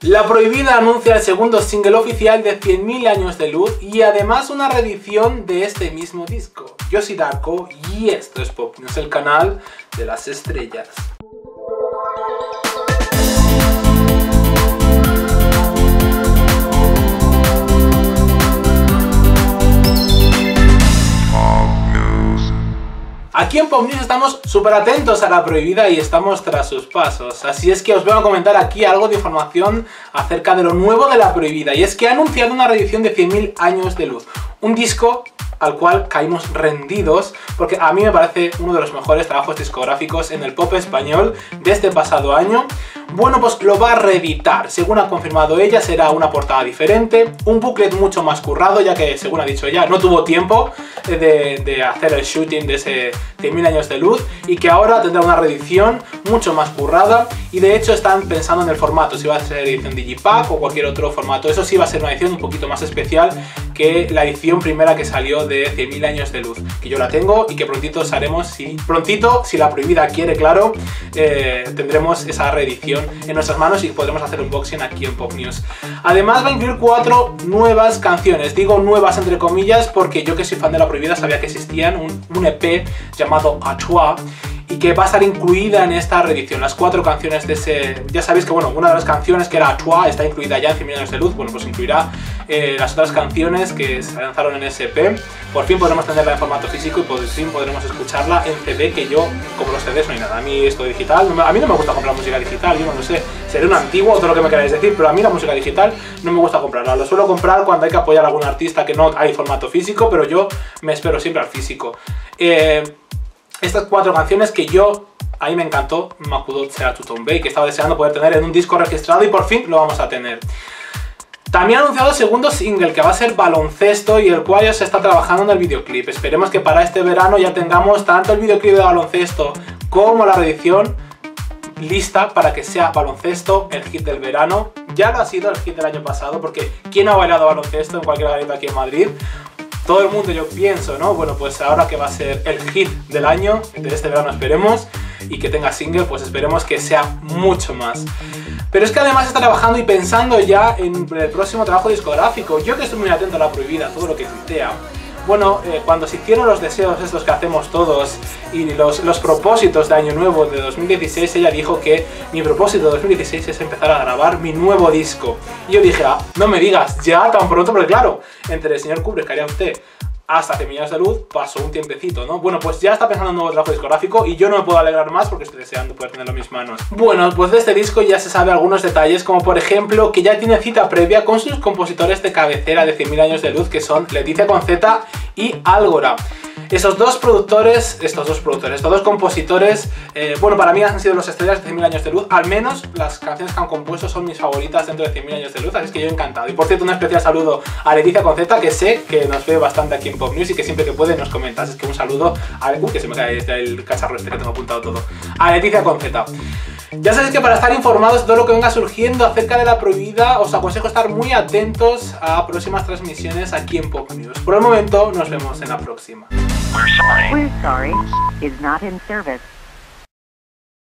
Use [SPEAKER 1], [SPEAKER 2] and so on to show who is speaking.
[SPEAKER 1] La Prohibida anuncia el segundo single oficial de 100.000 años de luz y además una reedición de este mismo disco. Yo soy Darko y esto es Pop News, el canal de las estrellas. Aquí en Pop News estamos súper atentos a La Prohibida y estamos tras sus pasos, así es que os vengo a comentar aquí algo de información acerca de lo nuevo de La Prohibida, y es que ha anunciado una reedición de 100.000 años de luz, un disco al cual caímos rendidos porque a mí me parece uno de los mejores trabajos discográficos en el pop español de este pasado año. Bueno, pues lo va a reeditar, según ha confirmado ella, será una portada diferente, un booklet mucho más currado, ya que, según ha dicho ella, no tuvo tiempo de hacer el shooting de ese 100.000 años de luz, y que ahora tendrá una reedición mucho más currada, y de hecho están pensando en el formato, si va a ser edición Digipack o cualquier otro formato. Eso sí va a ser una edición un poquito más especial que la edición primera que salió de 100.000 años de luz, que yo la tengo y que prontito haremos, si La Prohibida quiere, claro, tendremos esa reedición en nuestras manos y podremos hacer un unboxing aquí en Pop News. Además va a incluir 4 nuevas canciones, digo nuevas entre comillas porque yo, que soy fan de La Prohibida, sabía que existían, un EP llamado A Toi, y que va a estar incluida en esta reedición. Las 4 canciones de ese... Ya sabéis que, bueno, una de las canciones que era A Toi está incluida ya en 100.000 años de luz. Bueno, pues incluirá las otras canciones que se lanzaron en ese EP. Por fin podremos tenerla en formato físico y por fin podremos escucharla en CD, que yo, como los CDs, no hay nada. A mí esto digital, a mí no me gusta comprar música digital, yo no lo sé. Seré un antiguo o todo lo que me queráis decir, pero a mí la música digital no me gusta comprarla. Lo suelo comprar cuando hay que apoyar a algún artista que no hay formato físico, pero yo me espero siempre al físico. Estas 4 canciones que a mí me encantó, M'acudo Serà Tothom Bé, que estaba deseando poder tener en un disco registrado, y por fin lo vamos a tener. También ha anunciado el segundo single, que va a ser Baloncesto, y el cual ya se está trabajando en el videoclip. Esperemos que para este verano ya tengamos tanto el videoclip de Baloncesto como la reedición lista para que sea Baloncesto el hit del verano. Ya lo ha sido el hit del año pasado, porque ¿quién ha bailado baloncesto en cualquier garita aquí en Madrid? Todo el mundo, yo pienso, ¿no? Bueno, pues ahora que va a ser el hit del año, de este verano esperemos, y que tenga single, pues esperemos que sea mucho más. Pero es que además está trabajando y pensando ya en el próximo trabajo discográfico. Yo, que estoy muy atento a La Prohibida, todo lo que tuitea. Bueno, cuando se hicieron los deseos estos que hacemos todos y los propósitos de año nuevo de 2016, ella dijo que mi propósito de 2016 es empezar a grabar mi nuevo disco. Y yo dije, no me digas, ya tan pronto, porque claro, entre el señor Kubrick, que haría usted, hasta 100.000 años de luz, pasó un tiempecito, ¿no? Bueno, pues ya está pensando en un nuevo trabajo discográfico y yo no me puedo alegrar más porque estoy deseando poder tenerlo en mis manos. Bueno, pues de este disco ya se sabe algunos detalles, como por ejemplo que ya tiene cita previa con sus compositores de cabecera de 100.000 años de luz, que son Leticia Conceta y Algora. Estos dos compositores, bueno, para mí han sido los estrellas de 100.000 años de luz. Al menos las canciones que han compuesto son mis favoritas dentro de 100.000 años de luz, así que yo encantado. Y por cierto, un especial saludo a Leticia Conceta, que sé que nos ve bastante aquí en Pop News y que siempre que puede nos comenta. Así que un saludo a... que se me cae el cacharro este que tengo apuntado todo. A Leticia Conceta. Ya sabéis que para estar informados de todo lo que venga surgiendo acerca de La Prohibida, os aconsejo estar muy atentos a próximas transmisiones aquí en Pop News. Por el momento, nos vemos en la próxima.
[SPEAKER 2] We're sorry is not in service.